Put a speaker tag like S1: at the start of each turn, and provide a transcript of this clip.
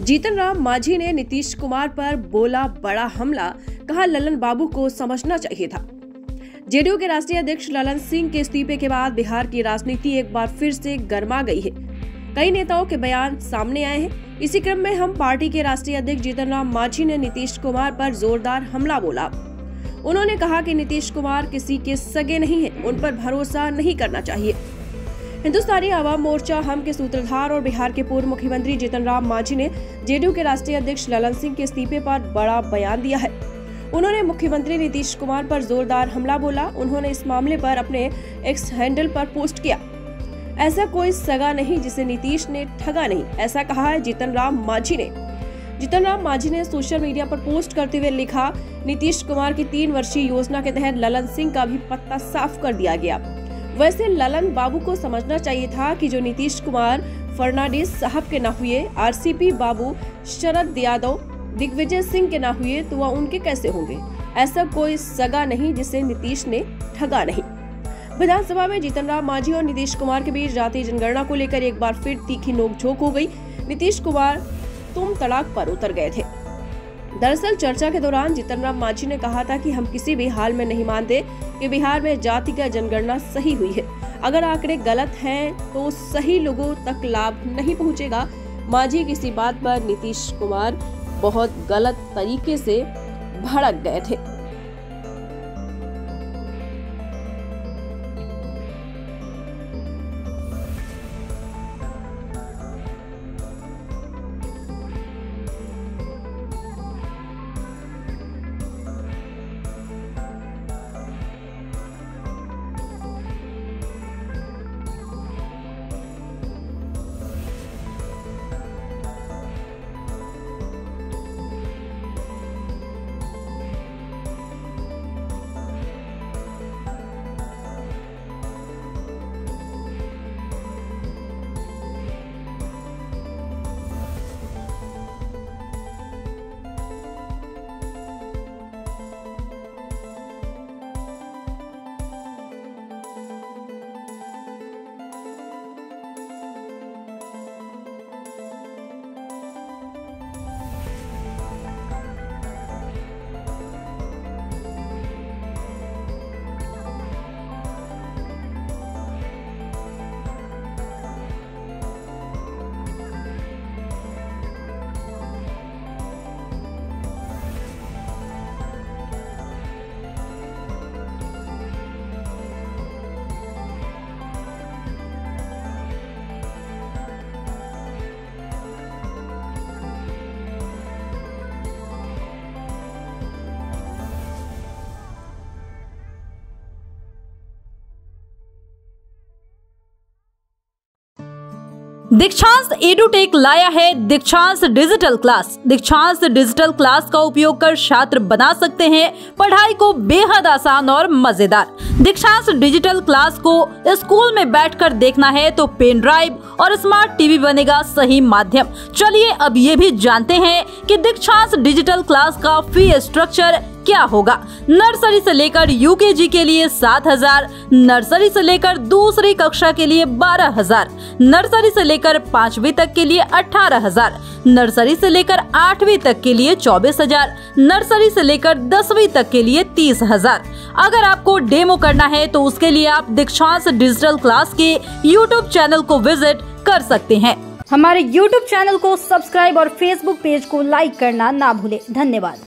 S1: जीतन राम मांझी ने नीतीश कुमार पर बोला बड़ा हमला, कहा ललन बाबू को समझना चाहिए था। जेडीयू के राष्ट्रीय अध्यक्ष ललन सिंह के इस्तीफे के बाद बिहार की राजनीति एक बार फिर से गर्मा गई है। कई नेताओं के बयान सामने आए हैं। इसी क्रम में हम पार्टी के राष्ट्रीय अध्यक्ष जीतन राम मांझी ने नीतीश कुमार पर जोरदार हमला बोला। उन्होंने कहा कि नीतीश कुमार किसी के सगे नहीं है, उन पर भरोसा नहीं करना चाहिए। हिंदुस्तानी आवाम मोर्चा हम के सूत्रधार और बिहार के पूर्व मुख्यमंत्री जीतन राम मांझी ने जेडीयू के राष्ट्रीय अध्यक्ष ललन सिंह के इस्तीफे पर बड़ा बयान दिया है। उन्होंने मुख्यमंत्री नीतीश कुमार पर जोरदार हमला बोला। उन्होंने इस मामले पर अपने एक्स हैंडल पर पोस्ट किया, ऐसा कोई सगा नहीं जिसे नीतीश ने ठगा नहीं, ऐसा कहा है जीतन राम मांझी ने। जीतन राम मांझी ने सोशल मीडिया पर पोस्ट करते हुए लिखा, नीतीश कुमार की 3 वर्षीय योजना के तहत ललन सिंह का भी पत्ता साफ कर दिया गया। वैसे ललन बाबू को समझना चाहिए था कि जो नीतीश कुमार फर्नांडिस साहब के न हुए, आरसीपी बाबू शरद यादव दिग्विजय सिंह के न हुए तो वह उनके कैसे होंगे। ऐसा कोई सगा नहीं जिसे नीतीश ने ठगा नहीं। विधानसभा में जीतन राम मांझी और नीतीश कुमार के बीच जातीय जनगणना को लेकर एक बार फिर तीखी नोकझोंक हो गई। नीतीश कुमार तुम तड़ाक पर उतर गए थे। दरअसल चर्चा के दौरान जीतन राम मांझी ने कहा था कि हम किसी भी हाल में नहीं मानते कि बिहार में जातिगत जनगणना सही हुई है। अगर आंकड़े गलत हैं तो सही लोगों तक लाभ नहीं पहुंचेगा। मांझी किसी बात पर नीतीश कुमार बहुत गलत तरीके से भड़क गए थे।
S2: दीक्षांत एडुटेक लाया है Dikshant digital class. Dikshant digital class का उपयोग कर छात्र बना सकते हैं पढ़ाई को बेहद आसान और मजेदार। दीक्षांत डिजिटल क्लास को स्कूल में बैठकर देखना है तो पेन ड्राइव और स्मार्ट टीवी बनेगा सही माध्यम। चलिए अब ये भी जानते हैं कि दीक्षांत डिजिटल क्लास का फी स्ट्रक्चर क्या होगा। नर्सरी से लेकर यूकेजी के लिए 7,000, नर्सरी से लेकर दूसरी कक्षा के लिए 12,000, नर्सरी से लेकर 5वीं तक के लिए 18,000, नर्सरी से लेकर 8वीं तक के लिए 24,000, नर्सरी से लेकर 10वीं तक के लिए 30,000। अगर आपको डेमो करना है तो उसके लिए आप दीक्षांत डिजिटल क्लास के यूट्यूब चैनल को विजिट कर सकते हैं।
S3: हमारे यूट्यूब चैनल को सब्सक्राइब और फेसबुक पेज को लाइक करना ना भूले। धन्यवाद।